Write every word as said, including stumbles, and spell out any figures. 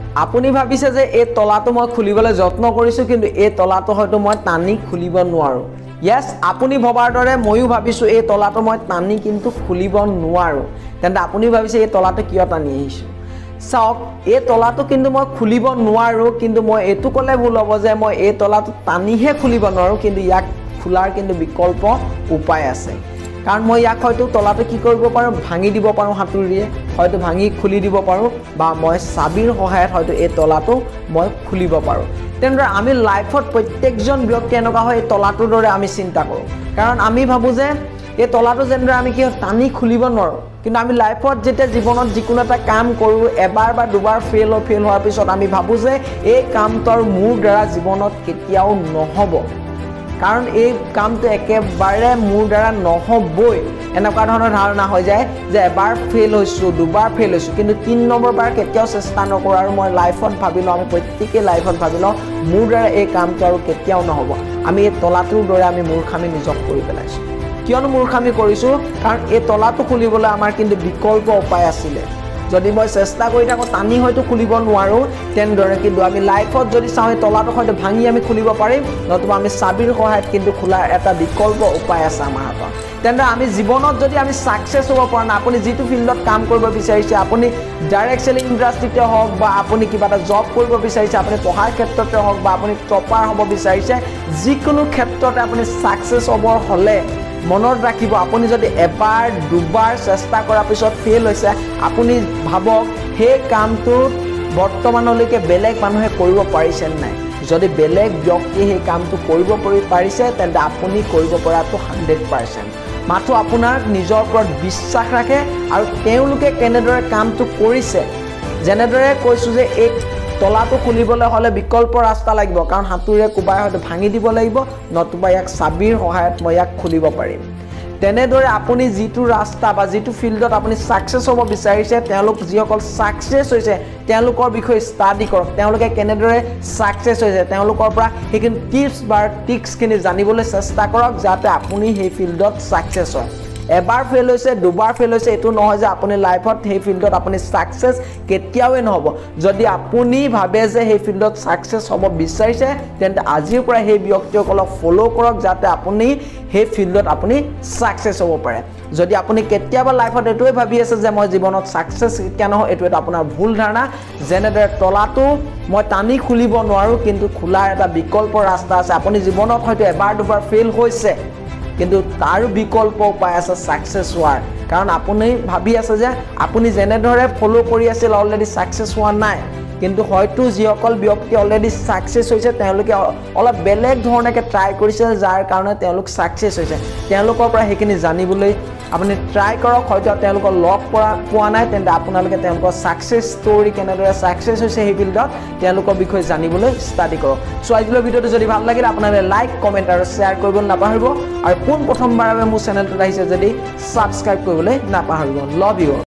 আপুনি ভাবিছে যে এই তলাটো মই খুলিবলৈ যত্ন কৰিছো কিন্তু এই তলাটো হয়তো মই টানি খুলিব নোৱাৰো yes আপুনি ভবাৰ দৰে ময়ো ভাবিছো এই তলাটো মই টানি কিন্তু খুলিব নোৱাৰো তেন্তে আপুনি ভাবিছে এই তলাটো কিয় টানি আহিছো চাওক এই তলাটো কিন্তু মই খুলিব নোৱাৰো কিন্তু মই এটো কলে ভুল হ'ব যে মই এই তলাটো টানিহে খুলিব নোৱাৰো কিন্তু ইয়াক খোলাৰ কিন্তু বিকল্প উপায় আছে কাৰণ মই ইয়াক হয়তো তলাটো কি কৰিব পাৰো ভাঙি দিব পাৰো হাতুৰিয়ে হয়তো ভাঙি খুলি দিব পাৰো বা মই চাবিৰ সহায়ত হয়তো এই তলাটো মই খুলিব পাৰো তেন্তে আমি লাইফত প্ৰত্যেকজন ব্যক্তি এনেকা হয় তলাটোৰ দৰে আমি চিন্তা কৰো কাৰণ আমি ভাবো যে এই তলাটো যেনদৰে আমি কি টানি খুলিব নোৱাৰো কিন্তু আমি লাইফত যেতে জীৱনত যিকোনো এটা কাম কৰো এবাৰ বা দুবাৰ ফেল অ ফেল হোৱাৰ পিছত আমি ভাবো যে এই কামটোৰ মোৰ দ্বাৰা জীৱনত কেতিয়াও নহব কাৰণ এই কামটো একেবাৰে মোৰ দ্বাৰা নহবই এনেকুৱা ধৰণৰ ধাৰণা হৈ যায় যে এবাৰ ফেল হৈছো দুবাৰ ফেল হৈছো কিন্তু তিন নম্বৰ বাৰ কেতিয়াও চেষ্টা নকৰো আৰু মই লাইফত ভাবিলো আমি প্ৰত্যেককে লাইফত ভাবিলো মোৰ দ্বাৰা এই কামটো আৰু কেতিয়াও নহব আমি এই তলাটোৰ দৰে আমি মূৰ্খামি নিজক কৰি পেলাইছো কিয়নো মূৰ্খামি কৰিছো কাৰণ এই তলাটো খুলিবলৈ আমাৰ কিন্তু বিকল্প উপায় আছিল যদি মই চেষ্টা কৰি থাকো টানি হয়তো খুলিব নোৱাৰো তেনদৰে কিন্তু আমি লাইফত যদি চাও তলাটো হয়তো ভাঙি আমি খুলিব পাৰিম নতুবা আমি চাবিৰ সহায়ত কিন্তু খোলাৰ এটা বিকল্প উপায় আছে আমাৰ হাতত তেন্তে আমি জীৱনত যদি আমি সাকসেস হ'ব পৰা না আপুনি যেটো ফিল্ডত কাম কৰিব বিচাৰিছে আপুনি ডাইৰেক্ট সেলিং ইন্ডাস্ট্ৰিতে হওক বা আপুনি কিবা এটা জব কৰিব বিচাৰিছে আপুনি পঢ়াৰ ক্ষেত্ৰতে হওক বা আপুনি টপাৰ হ'ব বিচাৰিছে যিকোনো ক্ষেত্ৰতে আপুনি সাকসেস হ'বৰ হলে মনত ৰাখিব আপুনি যদি এবাৰ দুবাৰ চেষ্টা কৰাৰ পিছত ফেল হৈছে আপুনি ভাবক হে কামটো বৰ্তমানলৈকে বেলেগ মানুহে কৰিব পাৰিছে নাই যদি বেলেগ ব্যক্তি হে কামটো কৰিব পাৰিছে তেন্তে আপুনি কৰিব পৰাটো হাণ্ড্ৰেড পাৰ্চেণ্ট মাত্ৰ আপোনাৰ নিজৰ ওপৰত বিশ্বাস ৰাখে আৰু তেওঁলোকে কেনেদৰে কামটো কৰিছে যেনেদৰে কৈছো যে এক তলাটো খুলিবলৈ হলে বিকল্প ৰাস্তা লাগিব কাৰণ হাতুৰে কুবাই হয়তো ভাঙি দিব লাগিব নতুবা ইয়াক চাবিৰ সহায়ত মই ইয়াক খুলিব পাৰিম তেনেদৰে আপুনি যেটো ৰাস্তা বা যেটো ফিল্ডত আপুনি সাকসেস হ'ব বিচাৰিছে তেওঁলোক যিসকল সাকসেস হৈছে তেওঁলোকৰ বিষয়ে ষ্টাডি কৰক তেওঁলোকে কেনেদৰে সাকসেস হৈছে তেওঁলোকৰ পৰা হেকিন টিপস বা ট্ৰিক্স খিনি জানিবলৈ চেষ্টা কৰক যাতে আপুনি সেই ফিল্ডত সাকসেস হয় এবাৰ ফেল হৈছে দুবাৰ ফেল হৈছে এটো নহয় যে আপুনি লাইফত সেই ফিল্ডত আপুনি সাকসেস কেতিয়াও নহব যদি আপুনি ভাবে যে সেই ফিল্ডত সাকসেস হ'ব বিচাৰিছে তেন্তে আজিৰ পৰা সেই ব্যক্তিসকলক ফলো কৰক যাতে আপুনি সেই ফিল্ডত আপুনি সাকসেস হ'ব পাৰে যদি আপুনি কেতিয়াবা লাইফত এটোই ভাবি আছে যে মই জীৱনত সাকসেস কেন হয় এটো এটা আপোনাৰ ভুল ধাৰণা যেনেদৰে তলাটো মই টানি খুলিব নোৱাৰো কিন্তু খোলাৰ এটা বিকল্প ৰাস্তা আছে আপুনি জীৱনত হয়তো এবাৰ দুবাৰ ফেল হৈছে কিন্তু তাৰ বিকল্প উপায় আছে সাকসেস হোৱাৰ কাৰণ আপুনি ভাবি আছে যে আপুনি যেনেদৰে ফলো কৰি আছিল অলৰেডি সাকসেস হোৱা নাই কিন্তু হয়তো যিসকল ব্যক্তি অলৰেডি সাকসেস হৈছে তেওঁলোকে অলপ বেলেগ ধৰণেকে ট্ৰাই কৰিছে যাৰ কাৰণে তেওঁলোক সাকসেস হৈছে তেওঁলোকৰ পৰা হেকিনি জানিবলৈ আপুনি ট্ৰাই কৰক হয়তো তেওঁলোকৰ লগ পৰা পোৱা নাই তেন্তে আপোনালোকে তেওঁলোকৰ সাকসেস ষ্টৰী কেনেদৰে সাকসেস হৈছে এই ফিল্ডত তেওঁলোকৰ বিষয়ে জানিবলৈ ষ্টাডি কৰক সো আজিৰ ভিডিওটো যদি ভাল লাগিল আপোনালোকে লাইক কমেন্ট আৰু শেয়াৰ কৰিব নাপাহৰিব আৰু পোন প্ৰথমবাৰ মোৰ চেনেলটো আহিছে যদি সাবস্ক্ৰাইব কৰিবলৈ নাপাহৰিব লাভ ইউ